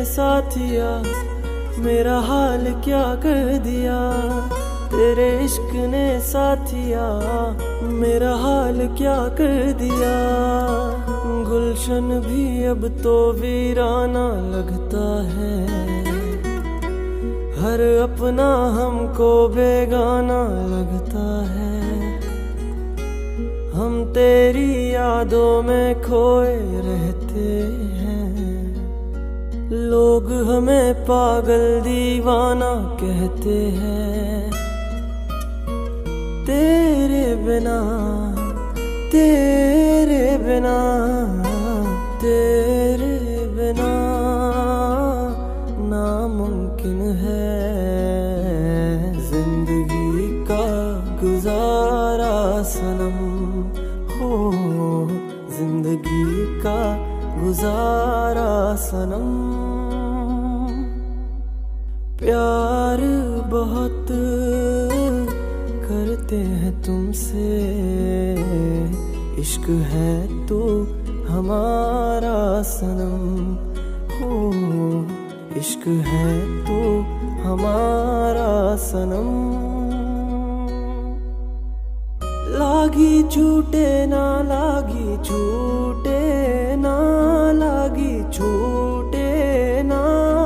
साथिया मेरा हाल क्या कर दिया। तेरे इश्क ने साथिया मेरा हाल क्या कर दिया। गुलशन भी अब तो वीराना लगता है। हर अपना हमको बेगाना लगता है। हम तेरी यादों में खोए रहते हैं। लोग हमें पागल दीवाना कहते हैं। तेरे बिना तेरे बिना तेरे बिना नामुमकिन है जिंदगी का गुजारा सनम। हो जिंदगी का गुजारा सनम। प्यार बहुत करते हैं तुमसे। इश्क है तो हमारा सनम। हो इश्क है तो हमारा सनम। लागी छूटे ना लागी छूटे ना लागी छूटे ना।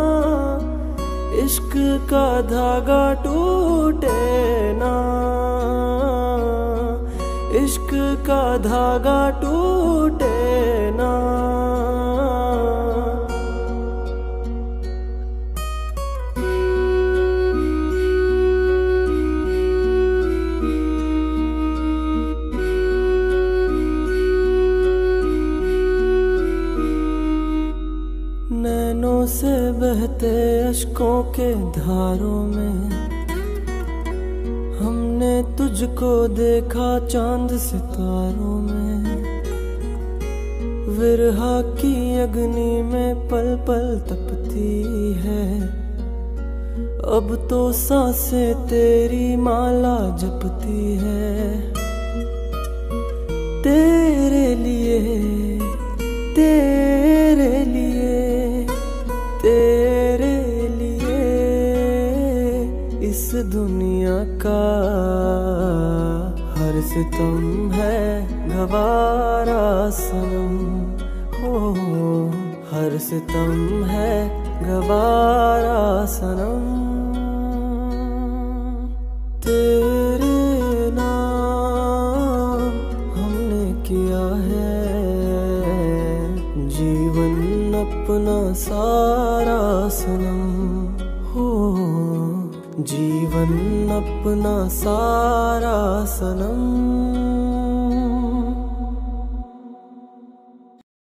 इश्क का धागा टूटे ना। इश्क का धागा टूटे ना। नैनों से बहते अश्कों के धारों में हमने तुझको देखा चांद सितारों में। विरहा की अग्नि में पल पल तपती है। अब तो सांसें तेरी माला जपती है। तेरे लिए तेरे लिए तेरे लिए इस दुनिया का हर सितम है गवारा सनम। हो हर सितम है गवारा सनम। तेरे नाम हमने किया है जीवन अपना सारा सनम। हो जीवन अपना सारा सनम।